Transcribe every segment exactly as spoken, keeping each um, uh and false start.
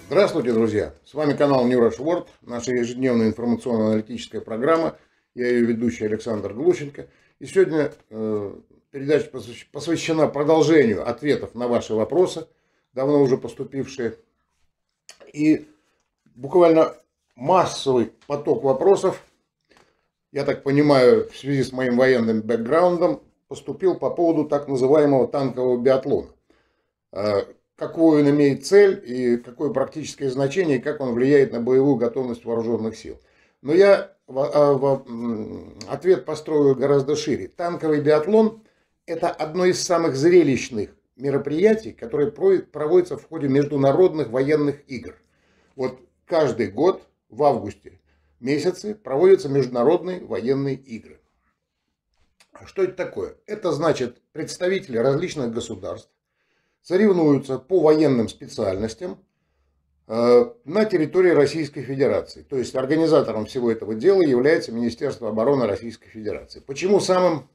Здравствуйте, друзья! С вами канал New Rush World, наша ежедневная информационно-аналитическая программа. Я ее ведущий Александр Глущенко. И сегодня э, передача посвящена продолжению ответов на ваши вопросы, давно уже поступившие. И буквально массовый поток вопросов, я так понимаю, в связи с моим военным бэкграундом, поступил по поводу так называемого танкового биатлона. Какую он имеет цель и какое практическое значение, и как он влияет на боевую готовность вооруженных сил. Но я в, в, ответ построю гораздо шире. Танковый биатлон – это одно из самых зрелищных мероприятий, которые проводятся в ходе международных военных игр. Вот каждый год в августе месяце проводятся международные военные игры. Что это такое? Это значит, представители различных государств соревнуются по военным специальностям на территории Российской Федерации. То есть организатором всего этого дела является Министерство обороны Российской Федерации. Почему самым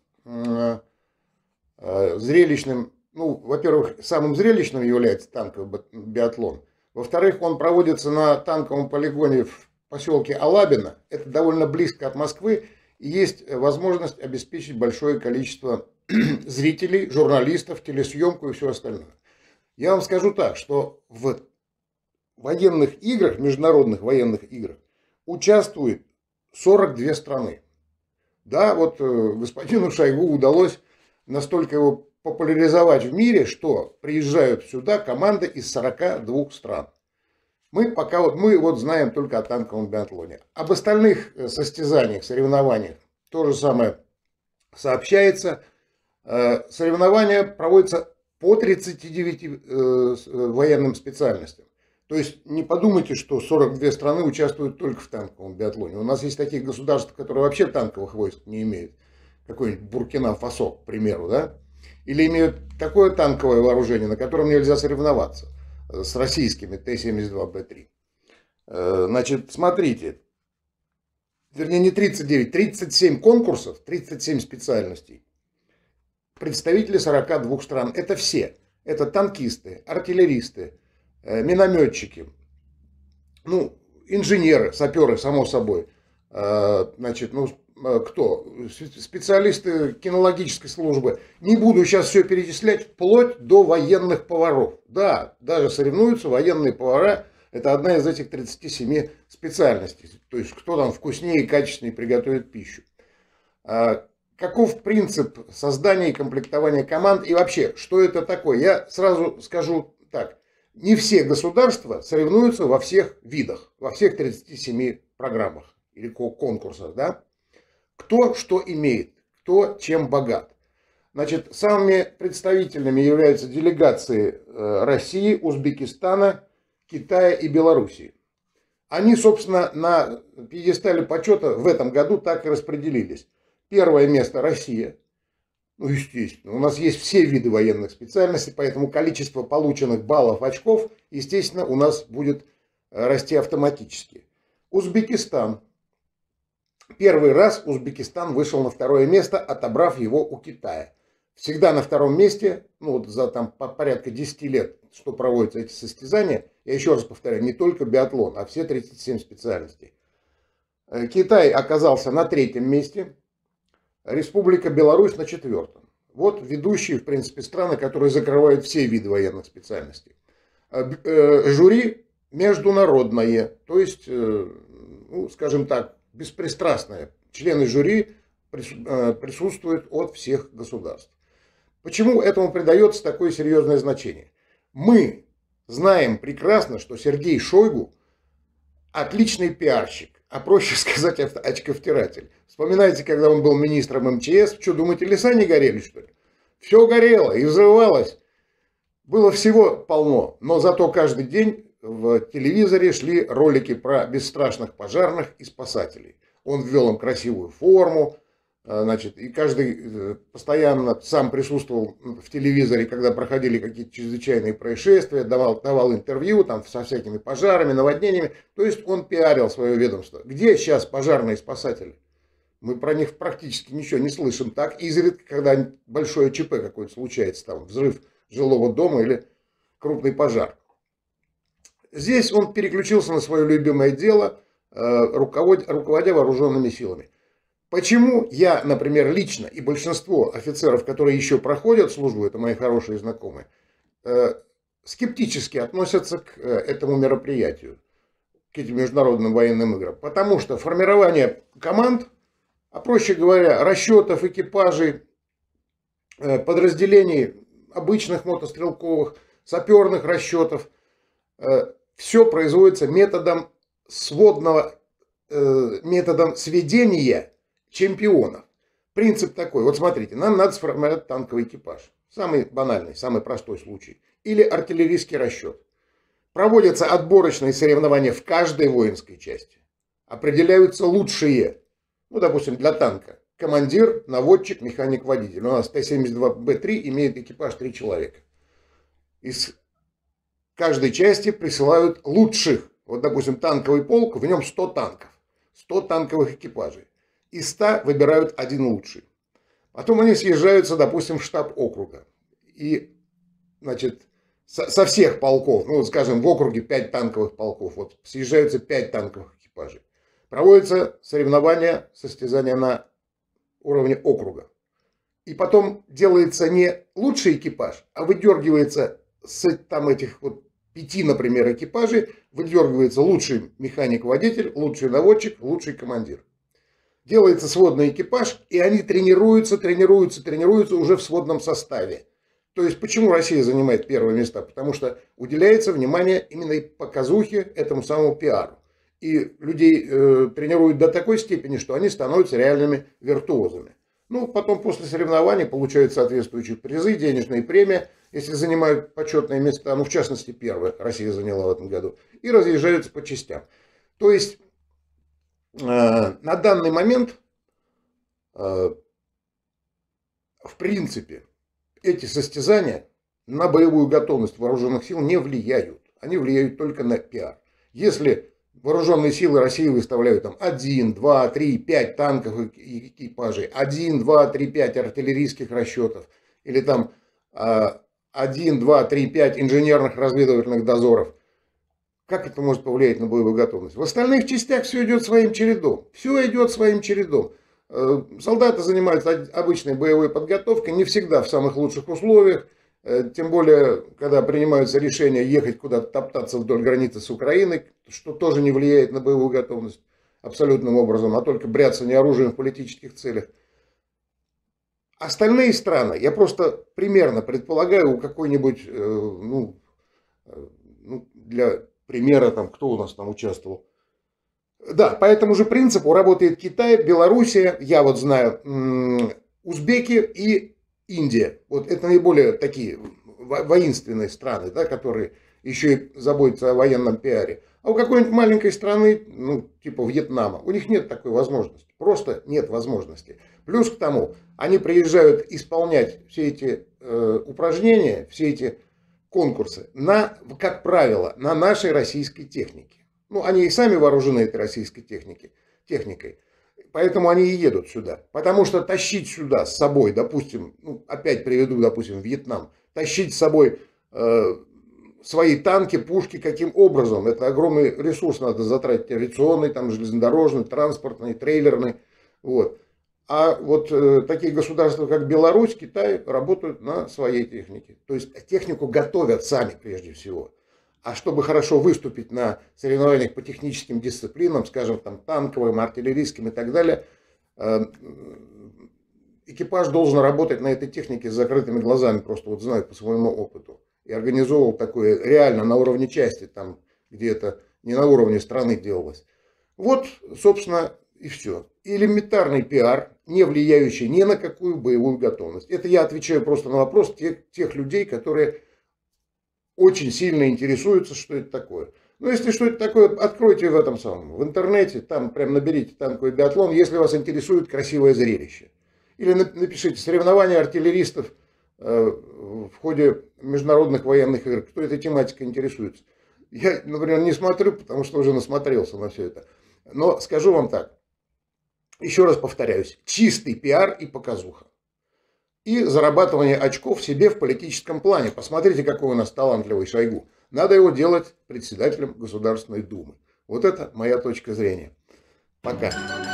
зрелищным, ну, во-первых, самым зрелищным является танковый биатлон. Во-вторых, он проводится на танковом полигоне в поселке Алабино. Это довольно близко от Москвы. И есть возможность обеспечить большое количество зрителей, журналистов, телесъемку и все остальное. Я вам скажу так, что в военных играх, международных военных играх, участвует сорок две страны. Да, вот господину Шойгу удалось настолько его популяризовать в мире, что приезжают сюда команды из сорока двух стран. Мы пока вот, мы вот знаем только о танковом биатлоне. Об остальных состязаниях, соревнованиях то же самое сообщается. Соревнования проводятся по тридцати девяти военным специальностям. То есть не подумайте, что сорок две страны участвуют только в танковом биатлоне. У нас есть такие государства, которые вообще танковых войск не имеют. Какой-нибудь Буркина-Фасо, к примеру, да? Или имеют такое танковое вооружение, на котором нельзя соревноваться с российскими Т семьдесят два Б три. Значит, смотрите. Вернее, не тридцать девять, тридцать семь конкурсов, тридцать семь специальностей. Представители сорока двух стран. Это все. Это танкисты, артиллеристы, минометчики, ну, инженеры, саперы, само собой. Значит, ну, кто? Специалисты кинологической службы. Не буду сейчас все перечислять, вплоть до военных поваров. Да, даже соревнуются военные повара. Это одна из этих тридцати семи специальностей. То есть, кто там вкуснее и качественнее приготовит пищу. Каков принцип создания и комплектования команд? И вообще, что это такое? Я сразу скажу так. Не все государства соревнуются во всех видах, во всех тридцати семи программах или конкурсах. Да? Кто что имеет, кто чем богат. Значит, самыми представительными являются делегации России, Узбекистана, Китая и Белоруссии. Они, собственно, на пьедестале почета в этом году так и распределились. Первое место Россия. Ну, естественно, у нас есть все виды военных специальностей, поэтому количество полученных баллов, очков, естественно, у нас будет расти автоматически. Узбекистан. Первый раз Узбекистан вышел на второе место, отобрав его у Китая. Всегда на втором месте, ну вот за там порядка десяти лет, что проводятся эти состязания, я еще раз повторяю, не только биатлон, а все тридцать семь специальностей. Китай оказался на третьем месте, Республика Беларусь на четвертом. Вот ведущие, в принципе, страны, которые закрывают все виды военных специальностей. Жюри международное, то есть, ну, скажем так, беспристрастное. Члены жюри присутствуют от всех государств. Почему этому придается такое серьезное значение? Мы знаем прекрасно, что Сергей Шойгу отличный пиарщик, а проще сказать очковтиратель. Вспоминайте, когда он был министром эм че эс, что, думаете, леса не горели, что ли? Все горело и взрывалось. Было всего полно, но зато каждый день в телевизоре шли ролики про бесстрашных пожарных и спасателей. Он ввел им красивую форму, значит, и каждый постоянно сам присутствовал в телевизоре, когда проходили какие-то чрезвычайные происшествия, давал, давал интервью там, со всякими пожарами, наводнениями. То есть он пиарил свое ведомство. Где сейчас пожарные спасатели? Мы про них практически ничего не слышим. Так изредка, когда большое ЧП какое-то случается, там взрыв жилого дома или крупный пожар. Здесь он переключился на свое любимое дело, руководя вооруженными силами. Почему я, например, лично и большинство офицеров, которые еще проходят службу, это мои хорошие знакомые, скептически относятся к этому мероприятию, к этим международным военным играм? Потому что формирование команд, а проще говоря, расчетов, экипажей, подразделений обычных мотострелковых, саперных расчетов, все производится методом сводного, методом сведения чемпионов. Принцип такой. Вот смотрите, нам надо сформировать танковый экипаж. Самый банальный, самый простой случай. Или артиллерийский расчет. Проводятся отборочные соревнования в каждой воинской части. Определяются лучшие. Ну, допустим, для танка. Командир, наводчик, механик-водитель. У нас Т семьдесят два Б три имеет экипаж три человека. Из каждой части присылают лучших. Вот, допустим, танковый полк, в нем сто танков. сто танковых экипажей. Из ста выбирают один лучший. Потом они съезжаются, допустим, в штаб округа. И, значит, со, со всех полков, ну, скажем, в округе пять танковых полков, вот съезжаются пять танковых экипажей. Проводятся соревнования, состязания на уровне округа. И потом делается не лучший экипаж, а выдергивается с там этих вот пяти, например, экипажей, выдергивается лучший механик-водитель, лучший наводчик, лучший командир. Делается сводный экипаж, и они тренируются, тренируются, тренируются уже в сводном составе. То есть, почему Россия занимает первые места? Потому что уделяется внимание именно и показухе, этому самому пиару. И людей э, тренируют до такой степени, что они становятся реальными виртуозами. Ну, потом после соревнований получают соответствующие призы, денежные премии, если занимают почетные места, ну, в частности, первое Россия заняла в этом году, и разъезжаются по частям. То есть, на данный момент, в принципе, эти состязания на боевую готовность вооруженных сил не влияют. Они влияют только на пиар. Если вооруженные силы России выставляют там один, два, три, пять танковых экипажей, один, два, три, пять артиллерийских расчетов, или там один, два, три, пять инженерных разведывательных дозоров, как это может повлиять на боевую готовность? В остальных частях все идет своим чередом. Все идет своим чередом. Солдаты занимаются обычной боевой подготовкой, не всегда в самых лучших условиях. Тем более, когда принимаются решения ехать куда-то топтаться вдоль границы с Украиной, что тоже не влияет на боевую готовность абсолютным образом, а только бряцание оружием в политических целях. Остальные страны, я просто примерно предполагаю, у какой-нибудь, ну, ну, для примера, там, кто у нас там участвовал. Да, по этому же принципу работает Китай, Белоруссия, я вот знаю, узбеки и Индия. Вот это наиболее такие воинственные страны, да, которые еще и заботятся о военном пиаре. А у какой-нибудь маленькой страны, ну, типа Вьетнама, у них нет такой возможности. Просто нет возможности. Плюс к тому, они приезжают исполнять все эти э, упражнения, все эти конкурсы, на, как правило, на нашей российской технике. Ну, они и сами вооружены этой российской техники, техникой. Поэтому они и едут сюда. Потому что тащить сюда с собой, допустим, ну, опять приведу, допустим, Вьетнам, тащить с собой э, свои танки, пушки, каким образом? Это огромный ресурс надо затратить, авиационный, там, железнодорожный, транспортный, трейлерный. Вот. А вот э, такие государства, как Беларусь, Китай, работают на своей технике. То есть технику готовят сами прежде всего. А чтобы хорошо выступить на соревнованиях по техническим дисциплинам, скажем, там, танковым, артиллерийским и так далее, э, экипаж должен работать на этой технике с закрытыми глазами, просто вот знаю по своему опыту. И организовывал такое реально на уровне части, там, где это не на уровне страны делалось. Вот, собственно, и все. Элементарный пиар, не влияющий ни на какую боевую готовность. Это я отвечаю просто на вопрос тех, тех людей, которые очень сильно интересуются, что это такое. Ну, если что это такое, откройте в этом самом, в интернете, там прям наберите танковый биатлон, если вас интересует красивое зрелище. Или напишите соревнования артиллеристов э, в ходе международных военных игр. Кто этой тематикой интересуется? Я, например, не смотрю, потому что уже насмотрелся на все это. Но скажу вам так. Еще раз повторяюсь. Чистый пиар и показуха. И зарабатывание очков себе в политическом плане. Посмотрите, какой у нас талантливый Шойгу. надо его делать председателем Государственной Думы. Вот это моя точка зрения. Пока.